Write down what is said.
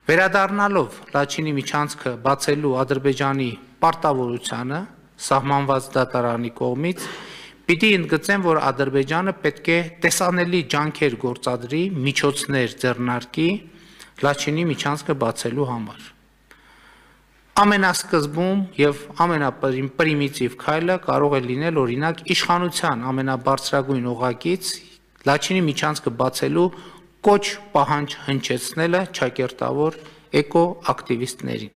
Վերադառնալով Լաչինի միջանցքը բացելու Ադրբեջանի պարտավորությանը սահմանված դատարանի կողմից, պիտի ընդգծեմ, որ Ադրբեջանը պետք է տեսանելի ջանքեր գործադրի, միջոցներ ձեռնարկի Լաչինի միջանցքը բացելու համար։ Ամենասկզբում եւ ամենապրիմիտիվ քայլը կարող է լինել օրինակ իշխանության ամենաբարձրագույն օղակից Լաչինի միջանցքը բացելու կոչ պահանջ հնչեցնելը ճակերտավոր էկո ակտիվիստներին։